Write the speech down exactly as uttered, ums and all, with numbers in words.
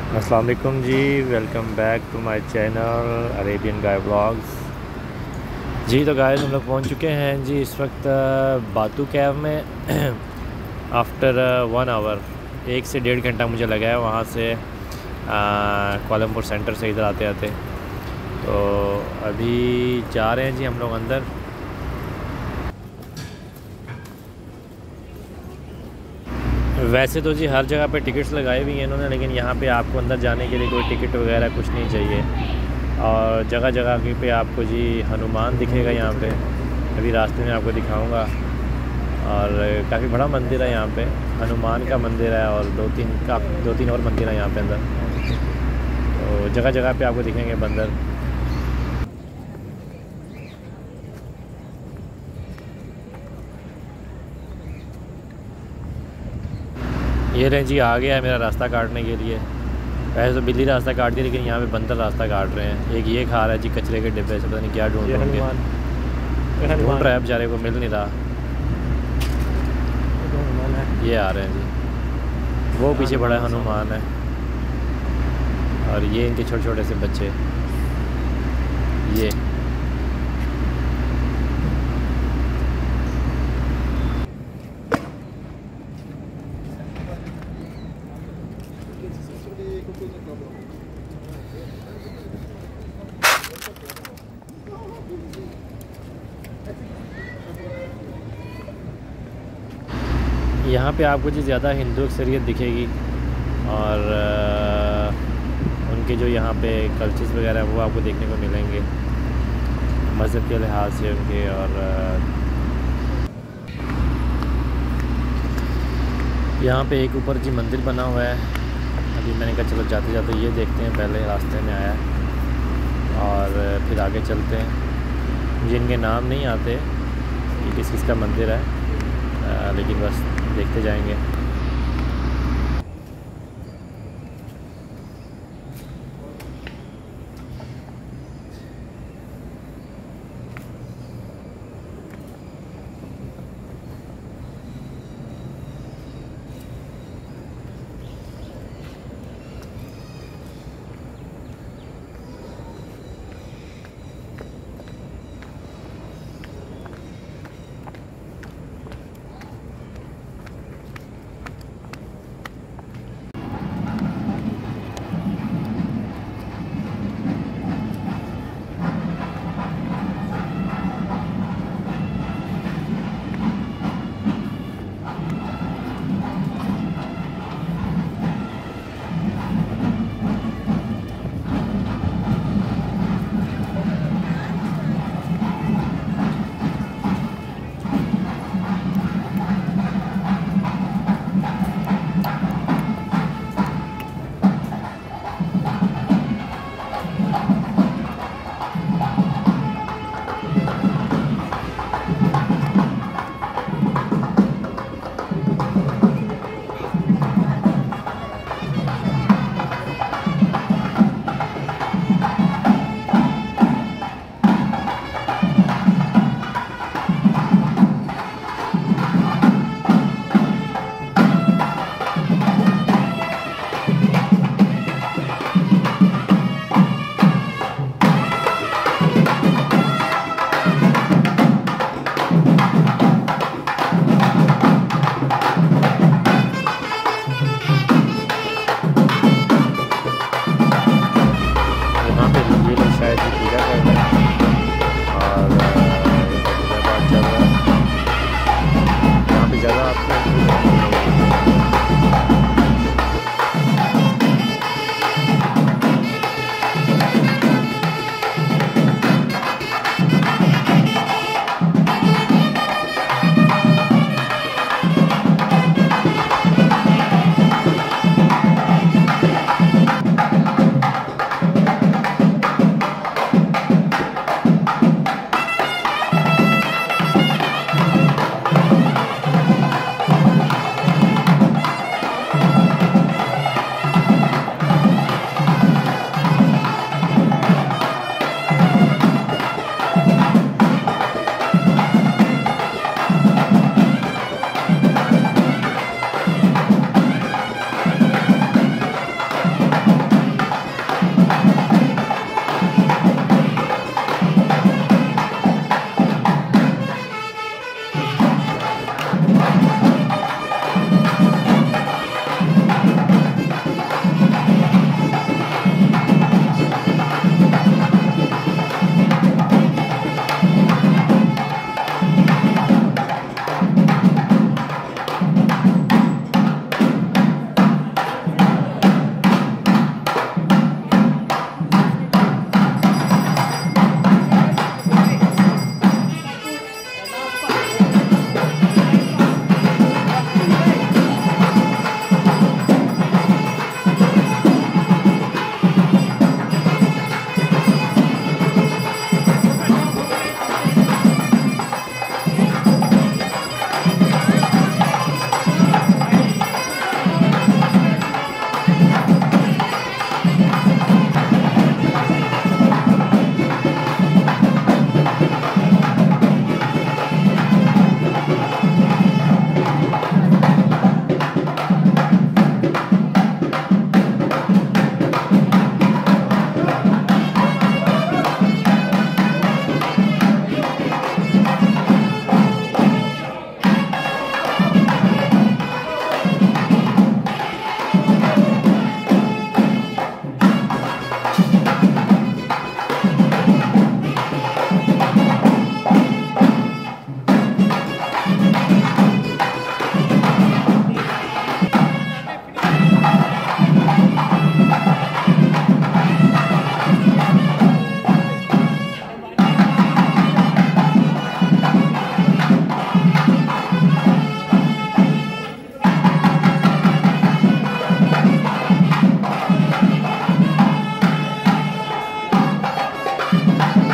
अस्सलाम वालेकुम जी, welcome back to my channel Arabian guy blogs. जी तो गाइस हम लोग पहुंच चुके हैं जी इस वक्त बातू कैव में आफ्टर वन आवर, एक से डेढ़ घंटा मुझे लगा है वहाँ से कोलमपुर सेंटर से इधर आते आते। तो अभी जा रहे हैं जी हम लोग अंदर। वैसे तो जी हर जगह पे टिकट्स लगाए हुई हैं इन्होंने, लेकिन यहाँ पे आपको अंदर जाने के लिए कोई टिकट वगैरह कुछ नहीं चाहिए। और जगह जगह के पे आपको जी हनुमान दिखेगा यहाँ पे, अभी रास्ते में आपको दिखाऊंगा। और काफ़ी बड़ा मंदिर है यहाँ पे, हनुमान का मंदिर है और दो तीन का दो तीन और मंदिर है यहाँ पे अंदर। तो जगह जगह पे आपको दिखेंगे बंदर। ये रहे जी आ गया है मेरा रास्ता काटने के लिए। वैसे तो बिल्ली रास्ता काट दी, लेकिन यहाँ पे बंदर रास्ता काट रहे हैं। एक ये खा रहा है जी कचरे के डिब्बे से, पता नहीं क्या ढूंढ ढूंढ के ढूंढ रहा है, बेचारे को मिल नहीं रहा। ये आ रहे हैं जी, वो पीछे बड़ा हनुमान है और ये इनके छोटे छोटे से बच्चे। ये यहाँ पे आपको जी ज़्यादा हिंदू अक्सरियत दिखेगी और आ, उनके जो यहाँ पे कल्चर्स वगैरह वो आपको देखने को मिलेंगे मज़हब के लिहाज से उनके। और यहाँ पे एक ऊपर जी मंदिर बना हुआ है। अभी मैंने कहा चलो जाते जाते ये देखते हैं, पहले रास्ते में आया और फिर आगे चलते हैं। मुझे इनके नाम नहीं आते कि किस किस का मंदिर है, आ, लेकिन बस देखते जाएंगे। है।